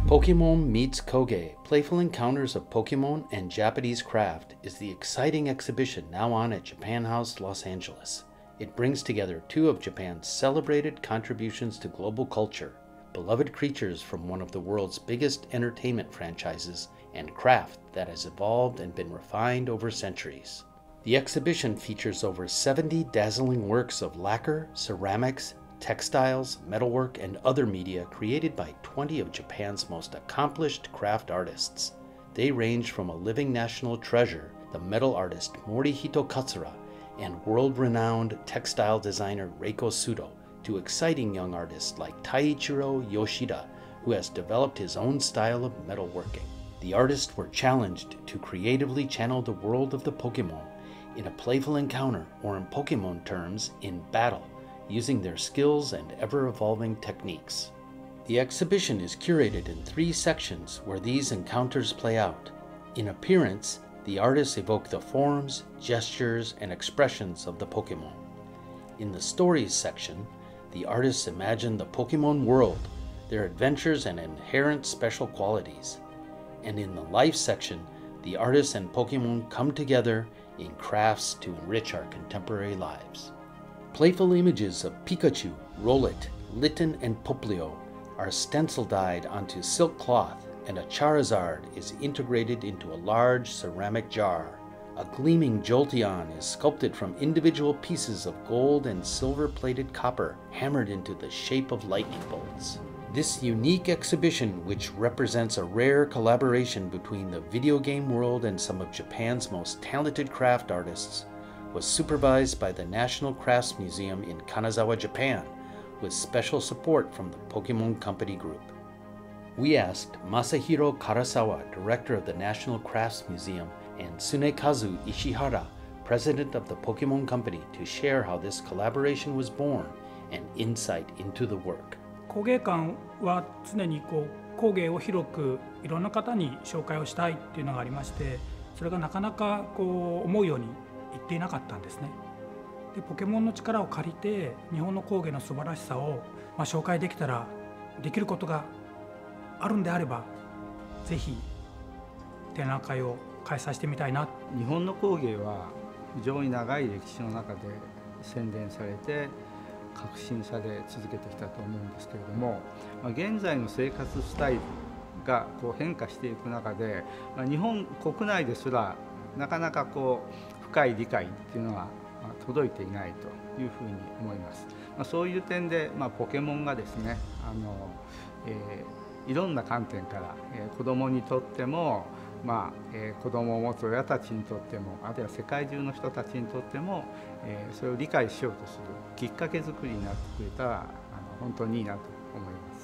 Pokemon Meets Koge, Playful Encounters of Pokemon and Japanese Craft is the exciting exhibition now on at Japan House, Los Angeles. It brings together two of Japan's celebrated contributions to global culture, beloved creatures from one of the world's biggest entertainment franchises, and craft that has evolved and been refined over centuries. The exhibition features over 70 dazzling works of lacquer, ceramics, textiles, metalwork, and other media created by 20 of Japan's most accomplished craft artists. They range from a living national treasure, the metal artist Morihito Katsura, and world-renowned textile designer Reiko Sudo, to exciting young artists like Taiichiro Yoshida, who has developed his own style of metalworking. The artists were challenged to creatively channel the world of the Pokemon in a playful encounter, or in Pokemon terms, in battle, using their skills and ever-evolving techniques. The exhibition is curated in 3 sections where these encounters play out. In appearance, the artists evoke the forms, gestures, and expressions of the Pokemon. In the stories section, the artists imagine the Pokemon world, their adventures and inherent special qualities. And in the life section, the artists and Pokemon come together in crafts to enrich our contemporary lives. Playful images of Pikachu, Rowlet, Litten, and Poplio are stencil dyed onto silk cloth, and a Charizard is integrated into a large ceramic jar. A gleaming Jolteon is sculpted from individual pieces of gold and silver-plated copper hammered into the shape of lightning bolts. This unique exhibition, which represents a rare collaboration between the video game world and some of Japan's most talented craft artists, was supervised by the National Crafts Museum in Kanazawa, Japan, with special support from the Pokemon Company Group. We asked Masahiro Karasawa, director of the National Crafts Museum, and Tsunekazu Ishihara, president of the Pokemon Company, to share how this collaboration was born and insight into the work. 工芸館は常に工芸を広くいろんな方に紹介をしたいっていうのがありまして、それがなかなか思うように言っていなかったんですね。でポケモンの力を借りて日本の工芸の素晴らしさを、紹介できたら、できることがあるんであれば、ぜひ展覧会を開催してみたいな。 日本の工芸は非常に長い歴史の中で洗練されて革新され続けてきたと思うんですけれども、現在の生活スタイルが変化していく中で、日本国内ですらなかなか深い理解っていうのは届いていないというふうに思います。そういう点で、ポケモンがですね、いろんな観点から、子どもにとっても、子どもを持つ親たちにとっても、あるいは世界中の人たちにとっても、それを理解しようとするきっかけ作りになってくれたら本当にいいなと思います。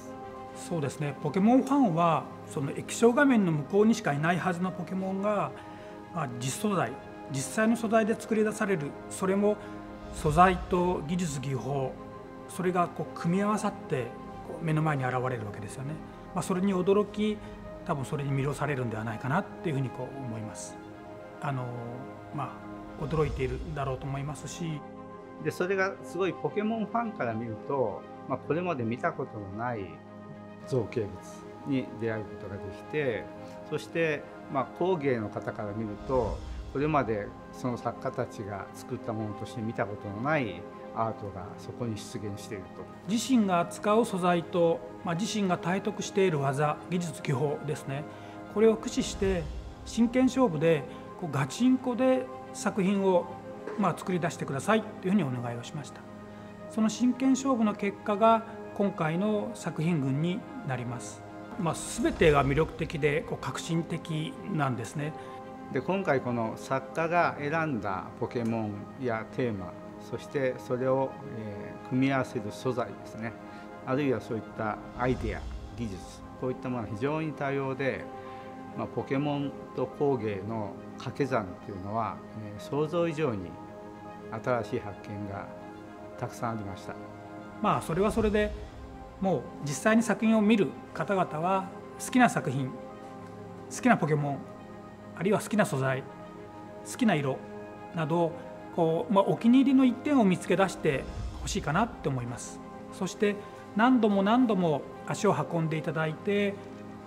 そうですね、ポケモンファンはその液晶画面の向こうにしかいないはずのポケモンが、実素材、実際の素材で作り出される、それも素材と技術技法、それが組み合わさって目の前に現れるわけですよね。それに驚き、多分それに魅了されるんではないかなっていうふうに思います。驚いているんだろうと思いますし、 でそれがすごいポケモンファンから見ると、これまで見たことのない造形物に出会うことができて、そして、工芸の方から見ると、これまでその作家たちが作ったものとして見たことのないアートがそこに出現していると。 自身が扱う素材と、自身が体得している技、技術技法ですね、これを駆使して真剣勝負でガチンコで作品を作り出してくださいというふうにお願いをしました。その真剣勝負の結果が今回の作品群になります。全てが魅力的で革新的なんですね。 で今回この作家が選んだポケモンやテーマ、そしてそれを組み合わせる素材ですね、あるいはそういったアイデア、技術、こういったものは非常に多様で、ポケモンと工芸の掛け算というのは、想像以上に新しい発見がたくさんありました。 それはそれで、もう実際に作品を見る方々は好きな作品、好きなポケモン、あるいは好きな素材、好きな色などお気に入りの一点を見つけ出してほしいかなって思います。そして何度も何度も足を運んでいただいて、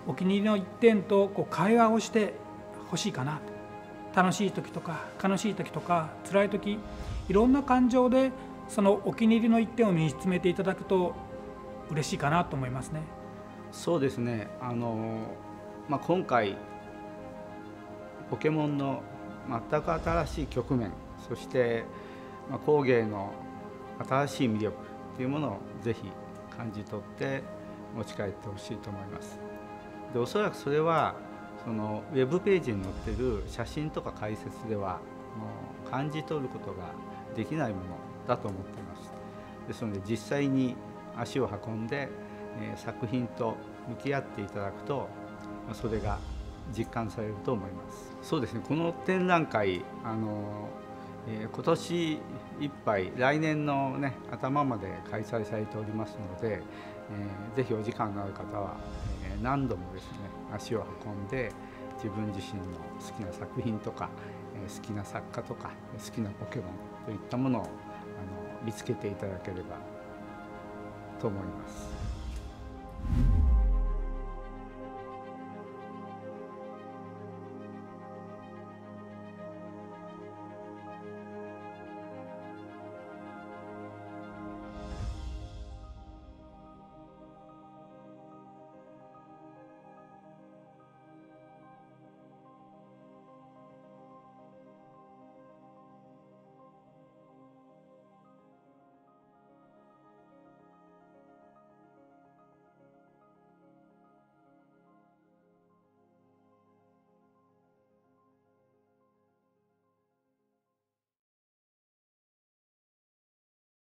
お気に入りの一点と会話をしてほしいかな。楽しい時とか悲しい時とか辛い時、いろんな感情でそのお気に入りの一点を見つめていただくと嬉しいかなと思いますね。 そうですね、今回ポケモンの全く新しい局面、そして工芸の新しい魅力というものをぜひ感じ取って持ち帰ってほしいと思います。で、おそらくそれはそのウェブページに載っている写真とか解説ではもう感じ取ることができないものだと思っています。ですので実際に足を運んで作品と向き合っていただくとそれが実感されると思います。そうですね、この展覧会今年いっぱい、来年の、頭まで開催されておりますので、ぜひお時間のある方は、何度もですね足を運んで自分自身の好きな作品とか、好きな作家とか好きなポケモンといったものを見つけていただければと思います。